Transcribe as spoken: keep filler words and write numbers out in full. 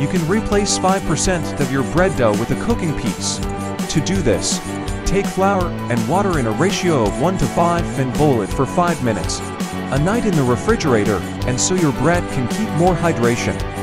You can replace five percent of your bread dough with a cooking piece. To do this, take flour and water in a ratio of one to five and boil it for five minutes. A night in the refrigerator, and so your bread can keep more hydration.